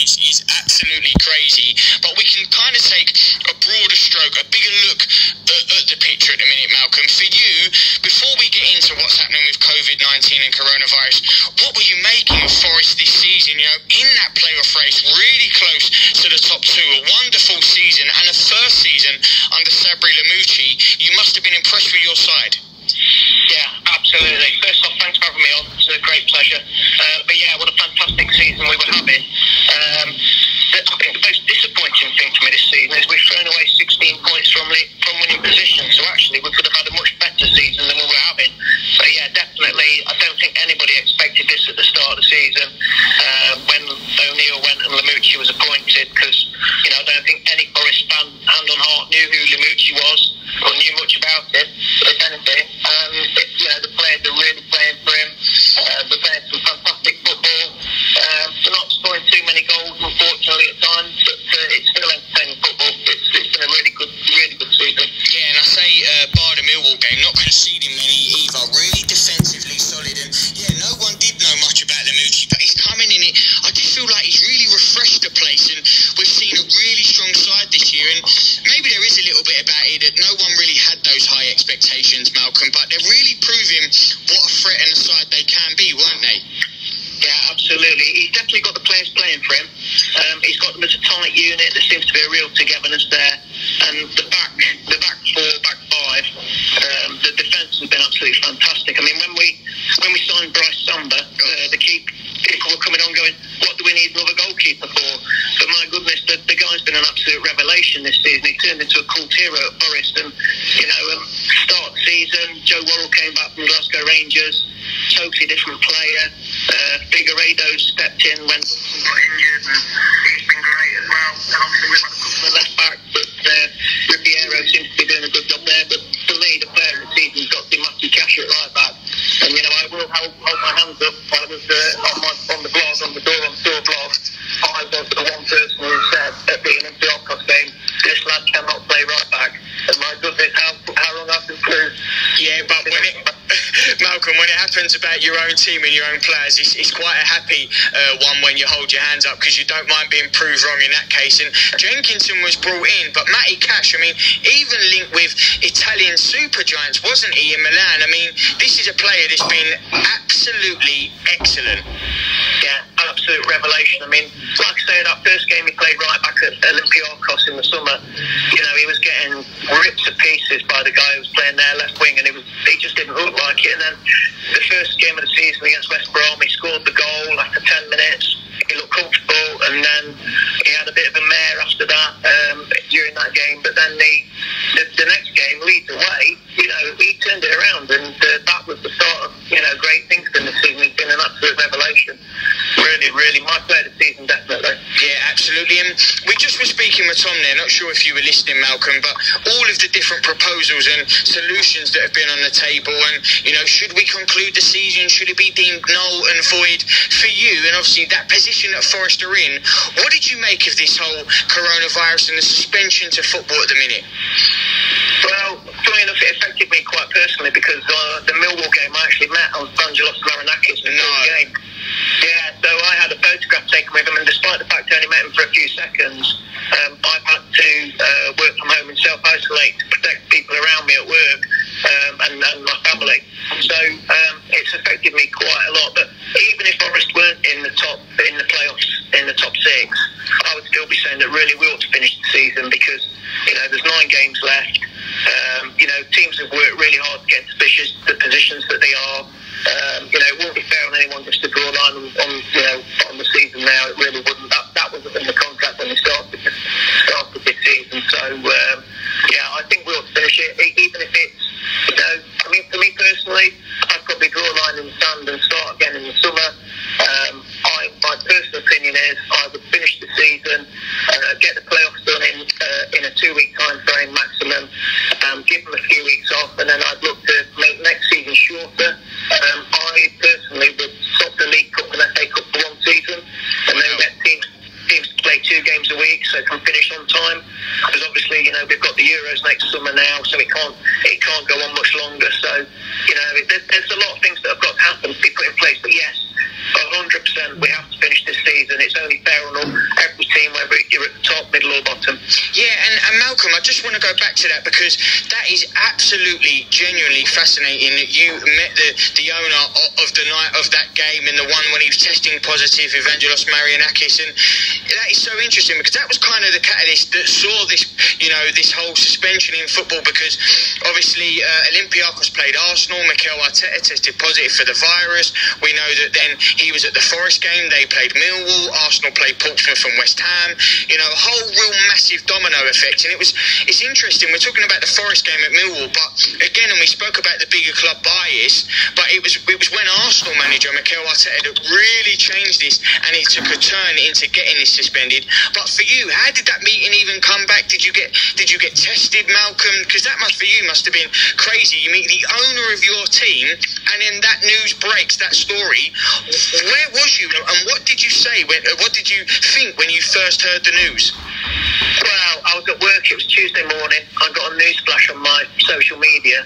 is absolutely crazy. But we can kind of take a broader stroke, a bigger look at the picture at the minute, Malcolm. For you, before we get into what's happening with COVID-19 and coronavirus, what were you making of Forest this season? You know, in that playoff race, really close to the top two, a wonderful season, and a first season under Sabri Lamucci. You must have been impressed with your side. Yeah, absolutely. First off, thanks for having me on. It's a great pleasure. But yeah, what a fantastic season we were having. I think the most disappointing thing for me this season is we've thrown away 16 points from winning position. So actually, we could have had a much better season than we were having. So yeah, definitely, I don't think anybody expected this at the start of the season when O'Neill went and Lamucci was appointed, because I don't think any Forest fan, hand on heart, knew who Lamucci was or knew much about him, if anything. The players are really playing for him. They're playing some fantastic football. They're not scoring too many goals, unfortunately, at times, but it's still entertaining football. It's been a really good season. Yeah, and I say, bar the Millwall game, not conceding many either. Really defensively solid, and yeah, no one did know much about Lamucci, but he's coming in it. I just feel like he's really refreshed the place, and we've seen a really strong side this year. And maybe there is a little bit about it that no one really had those high expectations, Malcolm, but they're really proving what a threat and a side they can be, weren't they? Yeah, absolutely. He's definitely got the players playing for him. He's got them as a tight unit. There seems to be a real togetherness there. And the back four, back five, the defence has been absolutely fantastic. I mean, when we signed Bryce Samba, people were coming on going, what do we need another goalkeeper for? But my goodness, the guy's been an absolute revelation this season. He turned into a cult hero at Forest. And, start of the season, Joe Worrell came back from Glasgow Rangers, totally different player. Figueiredo stepped in when he got injured, and he's been great as well. And obviously we've had a couple of left back, but Ribeiro seems to be doing a good job there. But for me, the player of the season's got to be Matthew Cash at right back. And I will hold my hands up. I was on the blog, on the DoreOnTour blog, I was the one person who said at the Olympiacos game, this lad cannot play right back. And my goodness, how long I've been through. Yeah, but Malcolm, when it happens about your own team and your own players, it's quite a happy one when you hold your hands up, because you don't mind being proved wrong in that case. And Jenkinson was brought in, but Matty Cash, even linked with Italian super giants, wasn't he, in Milan? This is a player that's been absolutely excellent. Yeah, absolute revelation. Like I say, that first game he played right back at Olympiacos in the summer, he was getting ripped to pieces by the guy who was playing there left wing, and he just didn't look like it. And then the first game of the season against West Brom, he scored the goal after 10 minutes. He looked comfortable, and then he had a bit of a mare after that during that game. But then the next game, Leeds away, he turned it around, and that was the start of great things for him this season. He's been an absolute revelation. Really, my player of the season, definitely. Yeah, absolutely. And we just were speaking with Tom there, not sure if you were listening, Malcolm, but all of the different proposals and solutions that have been on the table, and, should we conclude the season? Should it be deemed null and void for you? And obviously that position that Forest are in, what did you make of this whole coronavirus and the suspension to football at the minute? Well, funny enough, it affected me quite personally, because the Millwall game, I actually met Evangelos Marinakis in the game. Yeah, so I had a photograph taken with him, and despite the fact I only met him for a few seconds, I've had to work from home and self-isolate to protect people around me at work and my family. So it's affected me quite a lot. But even if Forest weren't in the playoffs, in the top six, I would still be saying that really we ought to finish the season, because there's 9 games left. Teams have worked really hard to get into the positions that they are. It wouldn't be fair on anyone just to draw a line on the season now. It really wouldn't. That wasn't in the contract when they started this season. So I think we ought to finish it, even if it's for me personally, I'd probably draw a line in the sand and start again in the summer. My personal opinion is I would finish the season, get the playoffs done in a 2-week time frame maximum, give them a few weeks off, and then I'd look to make next season shorter. I personally would stop the League Cup and FA Cup for one season, and then get teams to play 2 games a week so it can finish on time. Because obviously, we've got the Euros next summer now, so it can't go on much longer. So, there's a lot of things that have got to happen to be put in place. But yes, 100%, we have to finish this season. It's only fair on just want to go back to that, because that is absolutely, genuinely fascinating that you met the owner of the night of that game, and the one when he was testing positive, Evangelos Marinakis. And that is so interesting, because that was kind of the catalyst that saw this, this whole suspension in football, because obviously Olympiacos played Arsenal, Mikel Arteta tested positive for the virus. We know that then he was at the Forest game, they played Millwall, Arsenal played Portsmouth and West Ham, a whole real massive domino effect. And it's interesting, we're talking about the Forest game at Millwall, but again, and we spoke about the bigger club bias, but it was when Arsenal manager Mikel Arteta that really changed this, and it took a turn into getting this suspended. But for you, how did that meeting even come back? Did you get tested, Malcolm? Because that must have been crazy. You meet the owner of your team, and then that news breaks, that story. Where was you, and what did you say? What did you think when you first heard the news? Well, I was at work. It was Tuesday morning. I got a news flash on my social media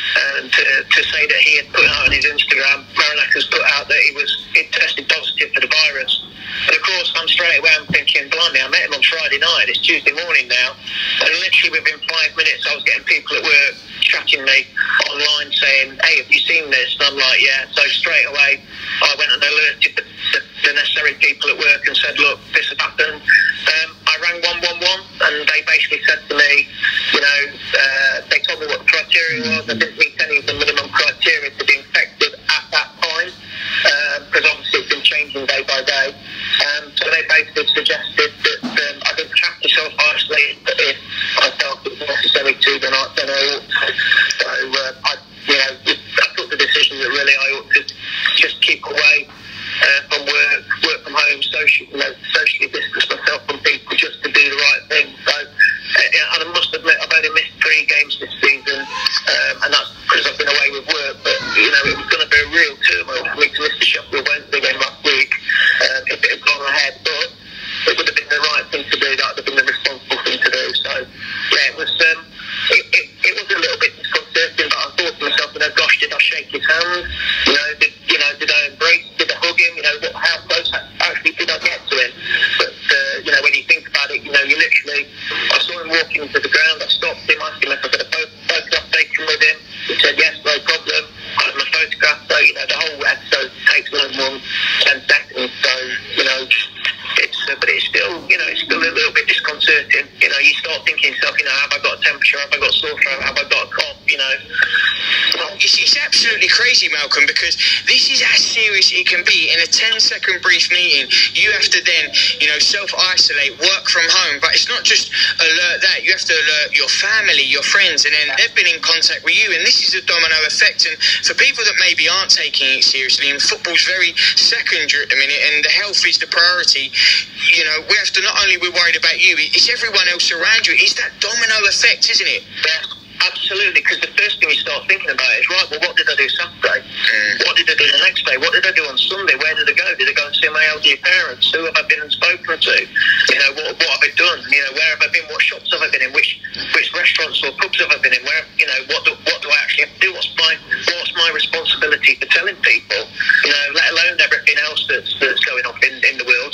to say that he had put out on his Instagram, Marinakis put out that he'd tested positive for the virus. And of course, I'm thinking, blimey, I met him on Friday night. It's Tuesday morning now. And literally within 5 minutes, I was getting people at work chatting me online saying, hey, have you seen this? And I'm like, yeah. So straight away, I went and alerted the necessary people at work and said, look, this has happened. I rang 111, and they basically said to me, they told me what the criteria was. I didn't meet any of the minimum criteria to be infected at that time, because obviously it's been changing day by day. So they basically suggested that I didn't have to self-isolate, but if I felt it was necessary to, then I ought to. So I took the decision that really I ought to just keep away from work from home, socially distance myself from people just to do the right thing. So, and I must admit, I've only missed 3 games this season, and that's because I've been away with work. But it was going to be a real turmoil for me to miss the Sheffield Wednesday game last week if it had gone ahead. But it would have been the right thing to do. That would have been the responsible thing to do. So, yeah, it was. It was a little bit disconcerting, but I thought to myself, gosh, did I shake his hand? Did I embrace? Did I hug him? How close actually did I get to him? But when you think about it, you literally, I saw him walking into the ground. I stopped him, asked him if I could have photograph taken with him. He said yes, no problem. I had my photograph. So the whole episode takes no more than 10 seconds. So but it's still, it's still a little bit disconcerting. You start thinking to yourself, have I got a temperature? Have I got a sore throat? Have I got a cough? It's absolutely crazy, Malcolm, because this is how serious it can be. In a 10-second brief meeting, you have to then, self-isolate, work from home. But it's not just alert that. You have to alert your family, your friends, and then they've been in contact with you. And this is a domino effect. And for people that maybe aren't taking it seriously, and football's very secondary at the minute, and the health is the priority, we have to, not only we're worried about you, it's everyone else around you. It's that domino effect, isn't it? Yeah. Absolutely, because the first thing you start thinking about is, right, well, what did I do Saturday? What did I do the next day? What did I do on Sunday? Where did I go? Did I go and see my elderly parents? Who have I been and spoken to? What have I done? Where have I been? What shops have I been in? Which restaurants or pubs have I been in? Where, what do I actually have to do? What's my responsibility for telling people? Let alone everything else that's going on in the world.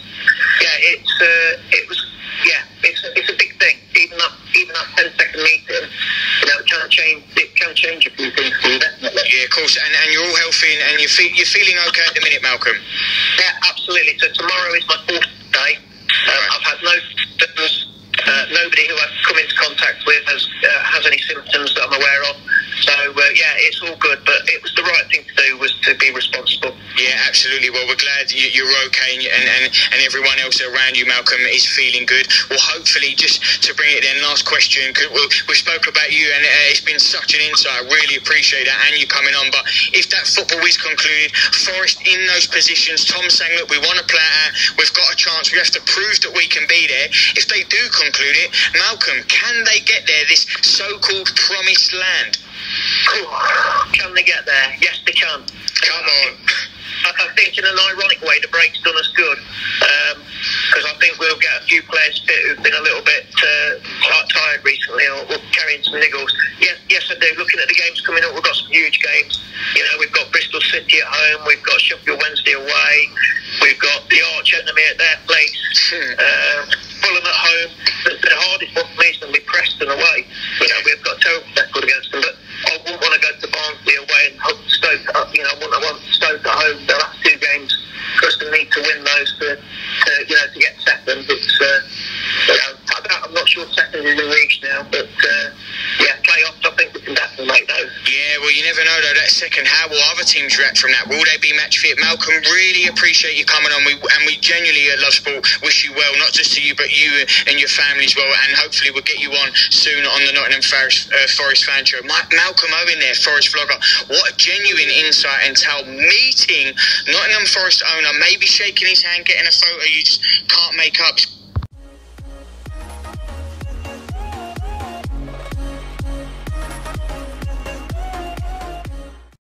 It's a big thing. Even that 10-second meeting, it can change a few things for you, definitely. Yeah, of course. And you're all healthy, and you're feeling okay at the minute, Malcolm? Yeah, absolutely. So tomorrow is my 4th day. I've had no symptoms. Nobody who I've come into contact with has any symptoms that I'm aware of. So, it's all good, but it was the right thing to do, was to be responsible. Yeah, absolutely. Well, we're glad you're okay, and everyone else around you, Malcolm, is feeling good. Well, hopefully, just to bring it in, last question, we spoke about you, and it's been such an insight. I really appreciate that, and you coming on. But if that football is concluded, Forest in those positions, Tom saying, look, we want to play it out, we've got a chance, we have to prove that we can be there. If they do conclude it, Malcolm, can they get there, this so-called promised land? Can they get there? Yes, they can. Come on. I think in an ironic way, the break's done us good, because I think we'll get a few players fit who've been a little bit tired recently, or carrying some niggles. Yes, I do. Looking at the games coming up, we've got some huge games. We've got Bristol City at home, we've got Sheffield Wednesday away, we've got the Arch Enemy at their place, Fulham at home. The hardest one for me is going to be Preston Preston away. You know, we've got a terrible record against them, but I wouldn't want to go to Barnsley away and hope Stoke up. You know, I want Stoke at home. The last two games, Preston need to win those to get second. It's I'm not sure second is in reach now, but playoffs, I think we can definitely make those. Yeah, well, you never know though. That second, how will other teams react from that? Will they be match fit? Malcolm, really appreciate you coming on. We genuinely at Love Sport wish you well, not just to you, but you and your family as well. And hopefully we'll get you on soon on the Nottingham Forest fan show. Malcolm Owen there, Forest vlogger. What a genuine insight into how meeting Nottingham Forest owner, maybe shaking his hand, getting a photo you just can't make up.